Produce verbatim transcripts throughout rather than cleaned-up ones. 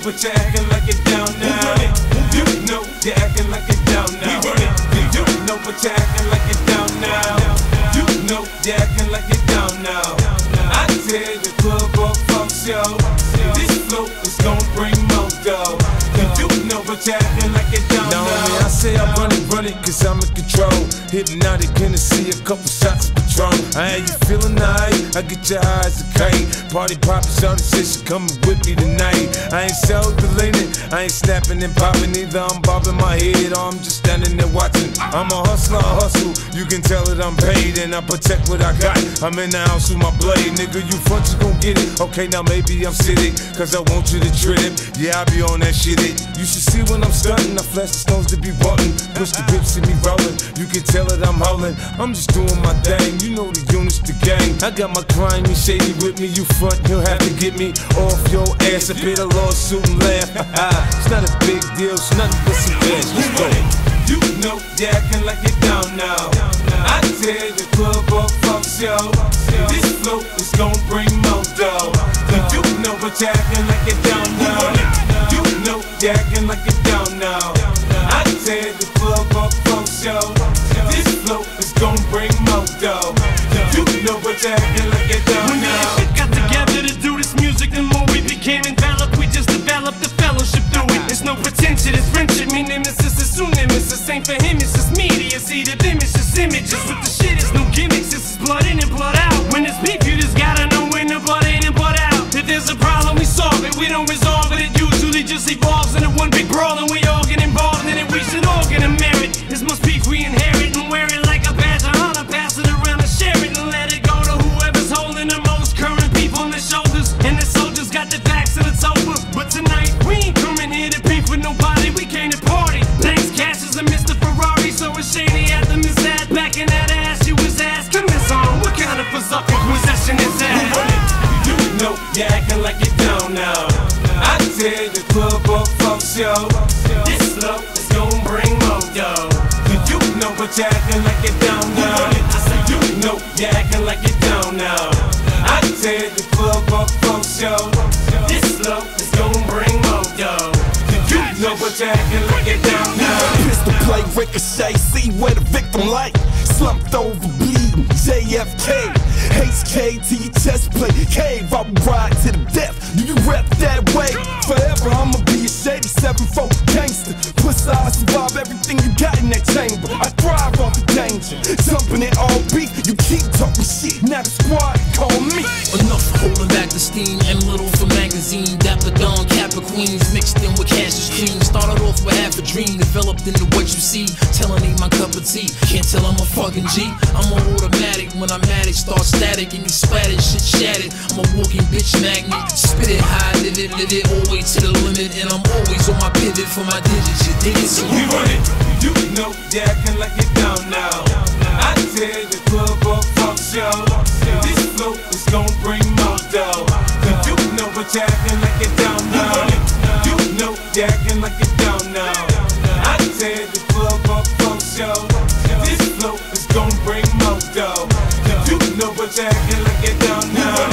but you're acting like it down now. You know you're acting like it down now. You know but you're acting like it down now. You know you're acting like it down now. I tear the club up, fuck show. This flow is gon' bring more dough. You know but you're acting like it down now. Now I say I run it, run it, cause I'm in control. Hypnotic Hennessy, a couple shots of Patron. I ain't you feeling alright? I get your eyes a kite. Party poppin', shawty said she coming with me tonight. I ain't so deleted, I ain't snapping and popping either. I'm bobbing my head or I'm just standing there watching. I'm a hustler, I hustle, you can tell that I'm paid. And I protect what I got, I'm in the house with my blade. Nigga, you front, you gon' get it. Okay, now maybe I'm sitting, cause I want you to trip. Yeah, I be on that shit it. You should see when I'm stunting, I flash the stones to be button. Push the whips, see me rolling, you can tell that I'm howling. I'm just doing my thing, you know the units, the gang. I got my crime, me shady with me, you front, he'll have to get me off your ass. A bit of lawsuit and laugh, it's not a big deal, it's nothing but some cash, let's go. You know you're acting like it down now. I tear the club up, fuck show. This flow is gon' bring more dough. You know but you're acting like it down now. You know you're acting like it down now. I tear the club up, fuck show. This flow is gon' bring more dough. You know but you're acting like it down now. When we got together to do this music, the more we became enveloped, we just developed the fellowship through it. There's no pretension, it's friendship, me nemesis is soon nemesis. Ain't for him, it's just media, see the them, it's just images. With the shit, it's no gimmicks, this is blood in and blood out. When it's beef, you just gotta know when the blood in and blood out. If there's a problem, we solve it, we don't resolve it. It usually just evolves into one big brawl, and we all get involved in it. We should all get a merit. This much beef we inherit and wear it like a badge of honor. Pass it around and share it and let it go to whoever's holding the most current people on their shoulders. And the soldiers got their backs and it's over. But tonight, we ain't coming here to beef with nobody, we came to party. Thanks, Cassius and Mister Ferrari, so it's shady at the Miss Ad. Back in that ass, you was asking this on. What kind of berserker possession is that? You know you're acting like it down now. I tear the club up, fuck show. This flow is gon' bring more dough. You know but you're acting like it down now. I say you know you're acting like it down now. I tear the club up, fuck show. This flow is gon' bring more dough. You know but you're acting like it down now. Pistol play, ricochet, see where the victim like. Slumped over, bleeding, J F K. H K to your chest plate, cave, I will ride to the death. Do you rep that way? Forever I'ma be a shady seven four gangster. Plus I survive everything you got in that chamber. I thrive off the danger, jumping it all beat. You keep talking shit, now the squad call me. Enough holding back the steam, M little for magazine. Dapper Dawn, Kappa Queens, mixed in with Cassius cream. Started off with half a dream, developed into what you see. Telling ain't my cup of tea, can't tell I'm a fucking G. I'm on automatic, when I'm at it, start static and you splattered, shit shattered. I'm a walking bitch magnet, spit it high, live it, live it, always to the limit. And I'm always on my pivot for my digits, you dig it? So we run it, you know you're acting like it down now. I tear the club up, fuck show. This flow is gon' bring more dough. You know but you're acting like it down now. You know you're acting like it down now. I tear the club up, fuck show. This flow is gon' bring more dough. You know but you're acting like it down now.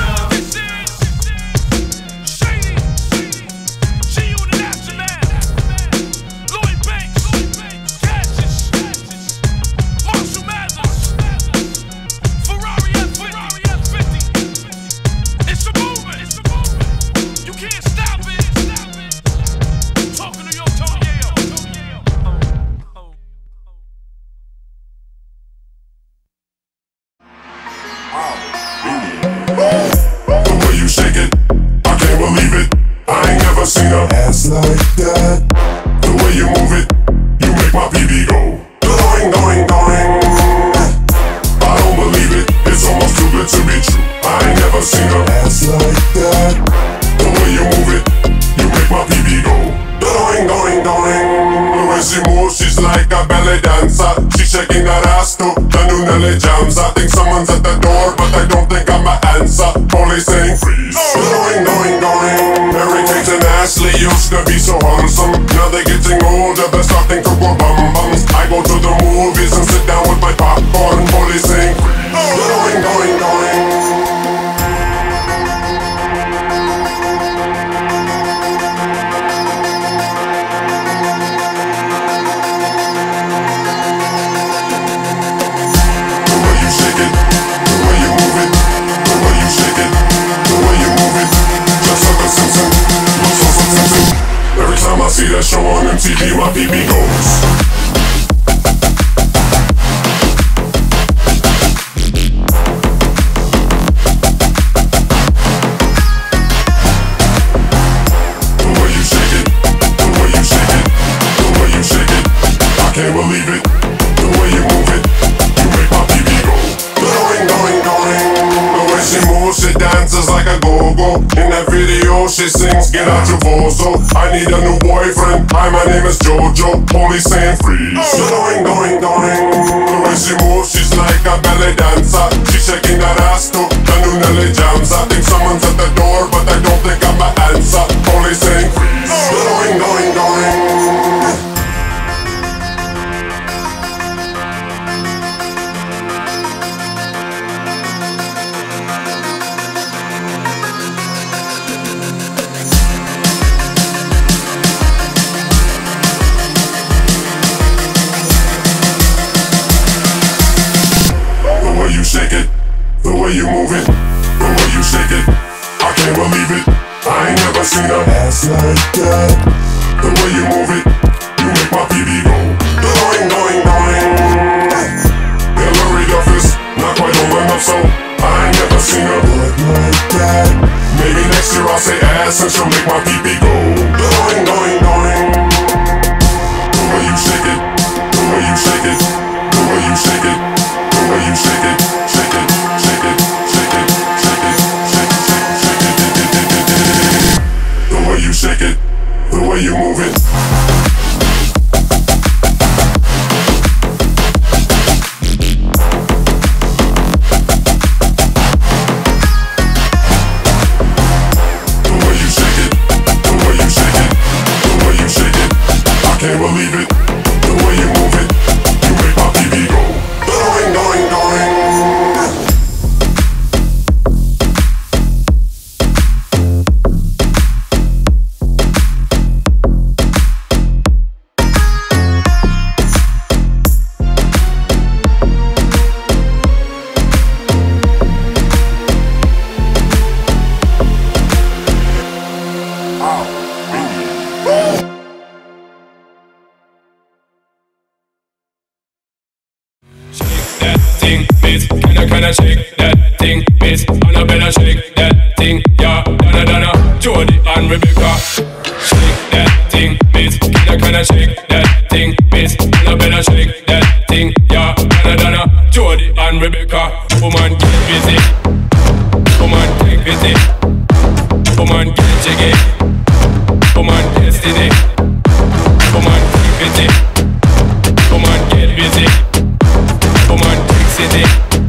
Seen a ass like that. The way you move it, you make my P B go going, going, going. I don't believe it, it's almost too good to be true. I ain't never seen a ass like that. The way you move it, you make my P B go going, going, going. The way she moves, she's like a ballet dancer. She's shaking that ass to the new Nelly jams. I think someone's at the door, but I don't think I'm an answer. Police saying freeze. Going, going, going. Mary Kate and Ashley used to be so handsome. Now they're getting older, they're starting to go bum bums. I go to the movies and sit down with my popcorn. Police saying freeze. Going, going, going. M T V, my P B goes. Can't believe it, the way you move it, you make my P B go. Going, going, going. The way she moves, she dances like a go-go. In that video, she sings, get out your bozo. I need a new boyfriend, hi, my name is Jojo. Police saying freeze. Going, going, going. The way she moves, she's like a ballet dancer. She's shaking that ass to the new Nelly jams. I think someone's at the door, but I don't think I'm an answer. Police saying freeze. Going, going, going. You move it, the way you shake it, I can't believe it. I ain't never seen a ass like that. The way you move it, you make my P B go. Going, going, going. Hillary Duff is not quite old enough, so I ain't never seen a butt like that. Maybe next year I'll say ass and she'll make my P B go. Going, going, going. The way you shake it, the way you shake it, the way you shake it, the way you shake it, shake it. Shake it, the way you move it. The way you shake it, the way you shake it, the way you shake it. I can't believe it, the way you move it. You make my P B go. Going, going, going. Can I shake that thing, Miss Annabella, shake that thing, yeah, Donna, Donna, Jody and Rebecca. Shake that thing, Miss, can I, can I shake that thing, Miss Annabella, shake that thing, yeah, Donna, Donna, Jody and Rebecca. Woman, get busy, woman, take busy, woman, get jiggy, woman, destiny, woman, take busy, woman, get busy, woman, take city.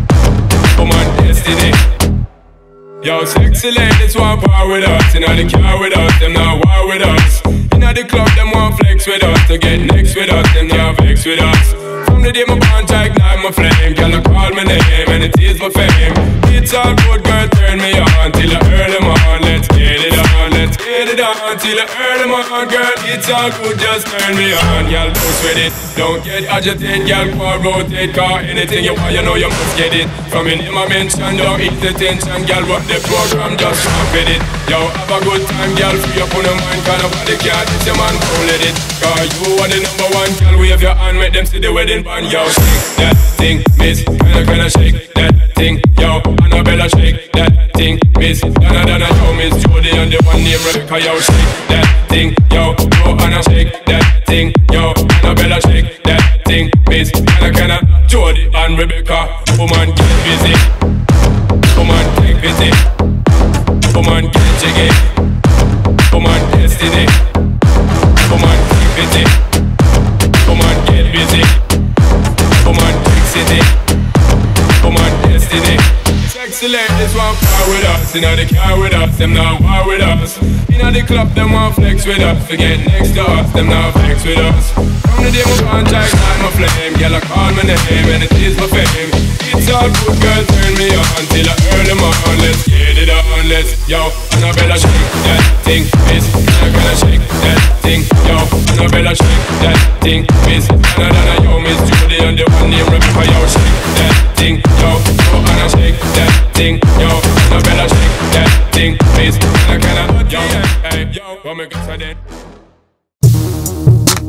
Yo, sexy ladies want power with us. Inna the car with us, them not war with us. Inna the club, them want flex with us. To get next with us, them not vex with us. From the day my bond I ignite my flame, girl, I call my name and it is my fame. It's all good, girl, turn me on till I earn them on. Let's get it on, let's get it on till I earn them on, girl. It's all good, just turn me on, girl. Don't sweat it, don't get agitated, girl. Go rotate, car anything you want, you know you must get it. From in my mention, don't eat the tension, girl. What the program, just stop with it. Yo, have a good time, girl. Free up on your mind, cause nobody can't hit your man, don't let it. Cause you are the number one, girl. Wave your hand, make them see the wedding band. Yo, shake that thing, miss. Kinda, kinda shake that thing. Yo, Annabella, shake that thing, miss. Donna, Donna, yo, Miss Jody and the one named Rebecca. Yo, shake that thing. Yo, yo, Anna, shake that thing. Yo, Annabella, shake that thing, miss. Kinda, kinda, Jody and Rebecca. Woman, get busy. Woman, take busy. Woman, get jiggy. Woman, destiny. Woman, take busy. Woman, get busy. Woman, take city. Woman, destiny. Sexy ladies want power with us. Inna the car with us, them not war with us. Inna the club, them want flex with us. Forget next to us, them not vex with us. From the day my contract, ignite my flame, girl, I call my name and it is my fame. It's all good, girl, turn me on till I earn them on. Let's get it on, let's, yo, Annabella, shake that thing, miss. Kinda, kinda shake that thing, yo, Annabella, shake that thing, miss. Donna, Donna, yo, Miss Jody and the one named Rebecca. Yo, shake that thing, yo, yo, Anna, shake that thing, yo, Annabella, shake that thing, miss. Kinda, kinda, yo, hey, yo, come and get it.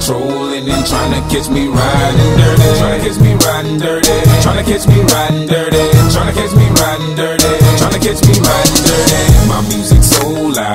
patrolling and trying to catch me riding dirty. Trying to catch me riding dirty. Trying to catch me riding dirty. Trying to catch me riding dirty. Trying to catch me riding dirty. My music's so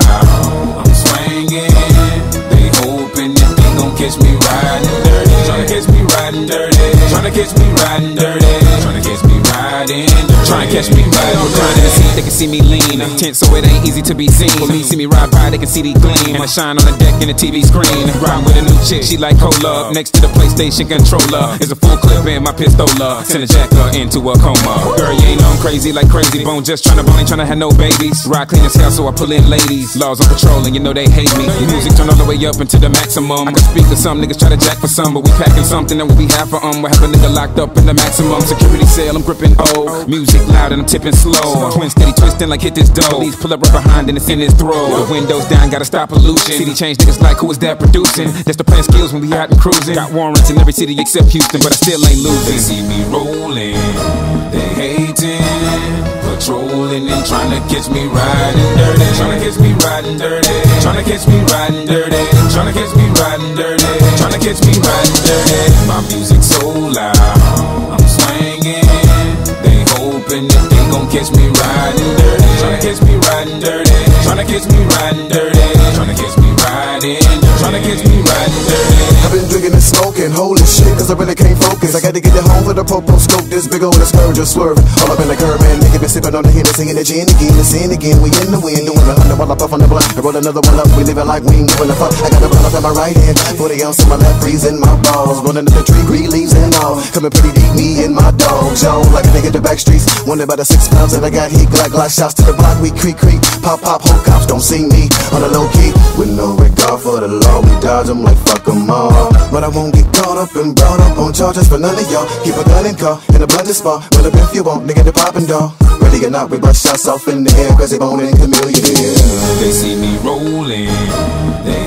loud, I'm swinging. They hoping that they gon' catch me riding dirty. Trying to catch me riding dirty. Trying to catch me riding dirty. Trying to catch me riding dirty. Trying to catch me riding dirty. They can see me lean, tense so it ain't easy to be seen. For me, see me ride by, they can see the gleam. And I shine on the deck in the T V screen. Ride with a new chick, she like cola. Next to the PlayStation controller is a full clip in my pistola. Send a jacker into a coma. Girl, you ain't know I'm crazy like Crazy Bone. Just tryna bone, ain't tryna have no babies. Ride clean as hell, so I pull in ladies. Laws on patrol, and you know they hate me. Music turn all the way up into the maximum. I can speak to some niggas, try to jack for some, but we packing something that will be half for um. We have a nigga locked up in the maximum security cell. I'm gripping O. Music loud and I'm tipping slow. Twin steady twisting like hit this dough. Police pull up right behind and it's in his throat. The windows down, gotta stop pollution. City change niggas like who is that producing? That's the plan skills when we out and cruising. Got warrants in every city except Houston, but I still ain't losing. They see me rolling, they hating, patrolling and trying to catch me riding dirty. Trying to catch me riding dirty. Trying to catch me riding dirty. Trying to catch me riding dirty. Trying to catch me riding dirty. My music's so loud, I'm swinging. They hoping that they gon' catch me riding dirty. Trying to catch me riding dirty. Trying to catch me riding dirty. Trying to catch me riding dirty. Trying to catch me riding dirty. I've been drinking and smoking, holy shit, cause I really can't focus. I got to get it home with a popo scope, this big old scourge just swerving. All up in the curb, man, nigga been sipping on the Hennessy and the gin again, the sin again. We in the wind, doing a hundred while I puff on the blunt. I roll another one up, we living like we ain't giving a fuck. I got a blunt up in my right hand, forty ounce in my left, freezing my balls. Running up the tree, green leaves and all. Coming pretty deep, me and my dogs, yo. Like a nigga at the back streets, wondering about the six pounds that I got heat. Glock, glock, shots to the block, we creak, creak. Pop, pop, whole cops don't see me on the low key. With no regard for the law, we dodge them like fuck them all. But I won't get caught up and brought up on charges for none of y'all. Keep a gun in car, in a blended spot. Well, if you want, nigga, the poppin' dog. Ready or not, we bust shots off in the air, Crazy Bone and Chameleon. They see me rolling, they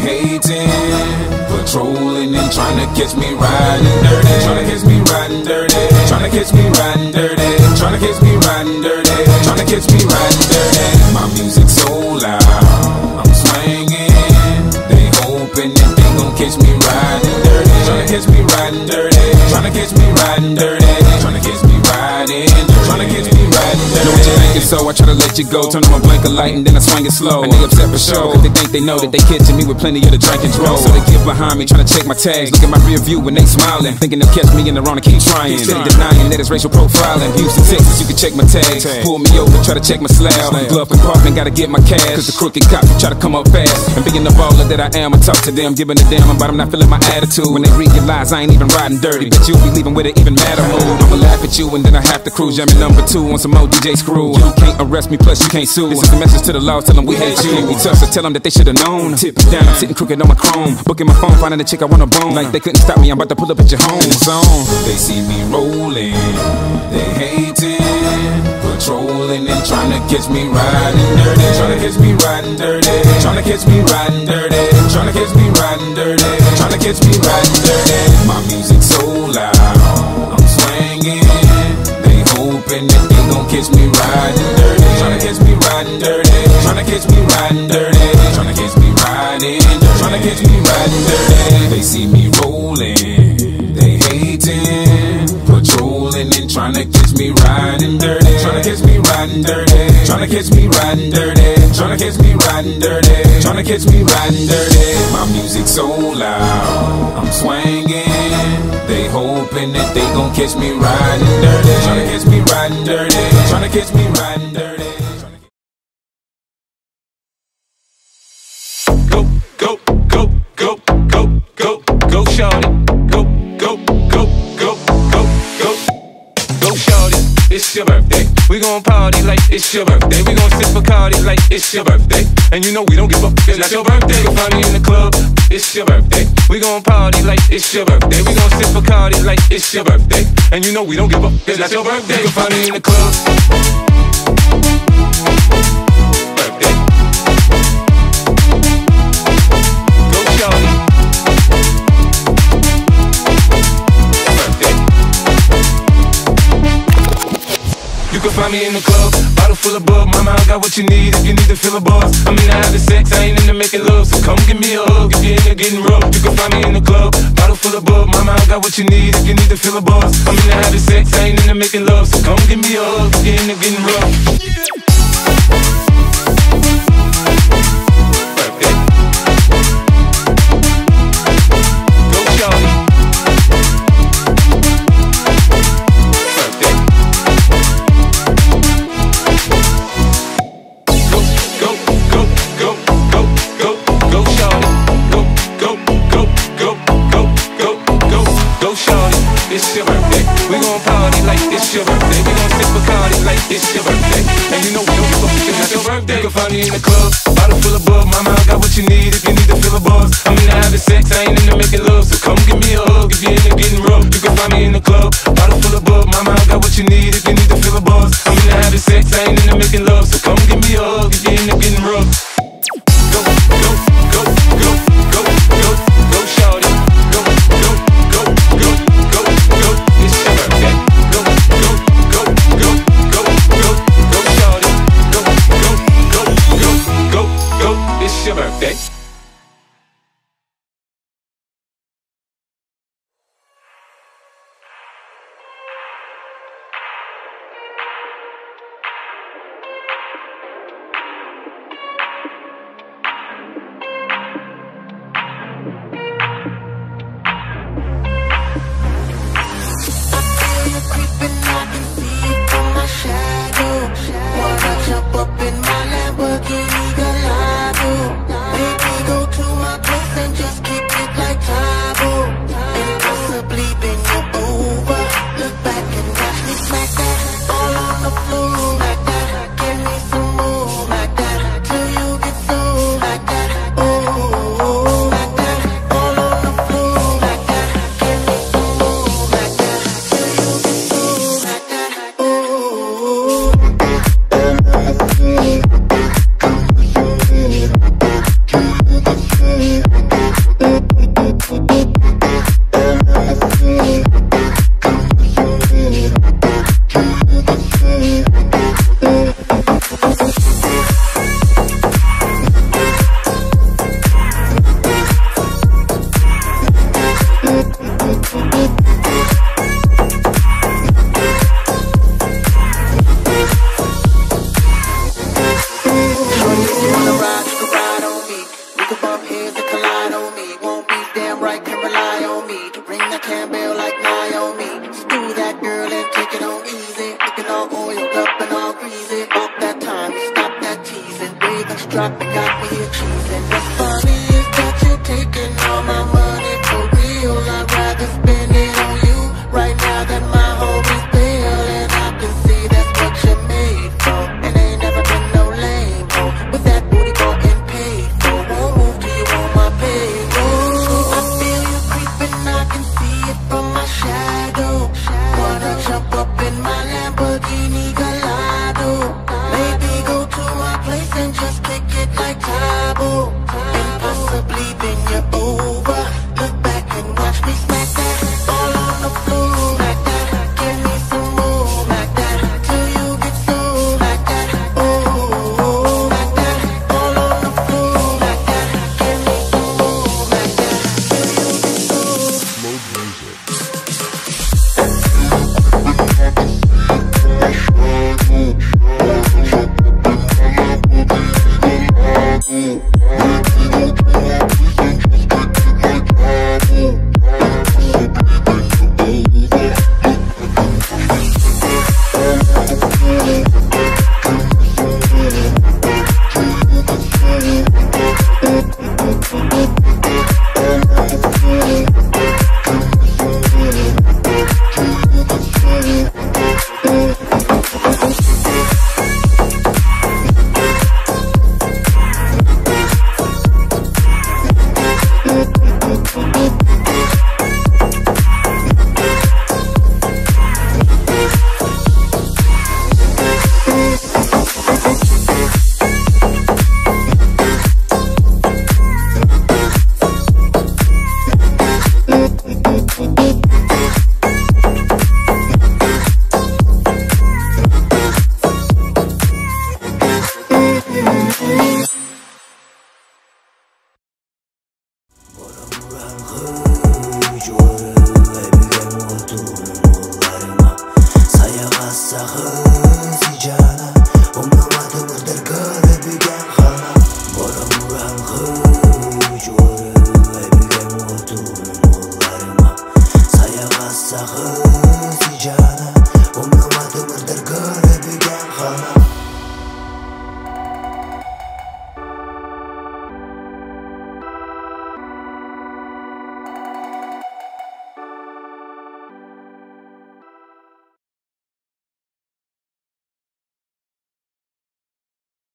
hating, patrolling and trying to catch me riding dirty. Trying to catch me riding dirty. Trying to catch me riding dirty. Trying to catch me riding dirty. Trying to catch me riding dirty. My music's so loud, I'm swinging. They hoping that they gon' catch me riding dirty. Trying to catch me riding dirty. Trying to catch me riding dirty. Trying to catch me riding dirty. Trying to catch me riding dirty. Know what you thinking, so I try to let you go. Turn on my blinker light and then I swing it slow. And they upset for sure, cause they think they know that they catching me with plenty of the drink and draw. So they get behind me, trying to check my tags. Look at my rear view when they smiling, thinking they'll catch me in the wrong and keep trying. Steady denying that it's racial profiling. Houston, Texas, you can check my tags. Pull me over, try to check my slab. Glove compartment, gotta get my cash. Cause the crooked cops try to come up fast. And being the baller that I am, I talk to them, giving a damn about them not feeling my attitude. When they realize I ain't even riding dirty, but you'll be leaving with an even madder mood. I'ma laugh at you and then I have to cruise. Jamming number two on some old D J screw. You can't arrest me, plus you can't sue. This is the message to the law, tell them we hate you. We tough, so tell them that they should've known. Tip it down, I'm sitting crooked on my chrome. Booking my phone, finding a chick I wanna bone. Like they couldn't stop me, I'm about to pull up at your home zone. They see me rolling, they hating, patrolling and trying to catch me riding dirty. Trying to catch me riding dirty. Trying to catch me riding dirty. Trying to catch me riding dirty. Trying to catch me riding dirty. My music's so loud, I'm swinging. They hoping that they gon' catch me riding dirty. Trying to catch me riding dirty. Trying to catch me riding dirty. Trying to catch me riding dirty. Trying to catch me riding dirty. They see me rolling, they hating, patrolling and trying to catch me riding dirty. Trying to catch me riding dirty. Trying to catch me riding dirty. Trying to catch me riding dirty. Trying to catch me riding dirty. My music's so loud, I'm swinging. They hoping that they gon' catch me riding dirty. Trying to catch me riding dirty. Trying to catch me riding dirty. Go, go, go, go, go, go, go, shorty. Go, go, go, go, go, go, go, shorty. It's your birthday. We gon' party like it's your birthday. We gon' sip Bacardi like it's your birthday. And you know we don't give up, it's not your birthday. You can find me in the club, it's your birthday. We gon' party like it's your birthday. We gon' sip Bacardi like it's your birthday. And you know we don't give up, it's not your birthday. You can find me in the club. Birthday. Go shorty. Birthday. You can find me in the club, bottle full full of bug, mama, I got what you need if you need to feel a buzz. I'm into having sex, I ain't into making love. So come give me a hug if you're into getting rough. You can find me in the club, bottle full of bug, mama, I got what you need if you need to feel a buzz. I'm into having sex, I ain't into making love. So come give me a hug if you're into getting rough. Birthday. Go shorty. Birthday. Go, go, go, go, go, go, go shorty. Go, go, go, go, go, go, go, go shorty. It's your birthday. We gon' party like it's your birthday. We gon' sip Bacardi like it's your birthday. And you know we don't give a fuck, it's your birthday. You can find me in the club, bottle full of bug, mama, I got what you need if you need to feel a buzz. I'm into having sex, I ain't into making love. So come give me a hug if you're into getting rough. You can find me in the club, bottle full of bug, mama, I got what you need if you need to feel a buzz. I'm into having sex, I ain't into making love. So come give me a hug if you're into getting rough. Go, go, go, go, go, go, go, shorty. Go, go, go, go, go, go, it's your birthday. Go, go, go, go, go, go, go, shorty. Go, go, go, go, go, go, it's your birthday. Wanna jump up in my Lamborghini?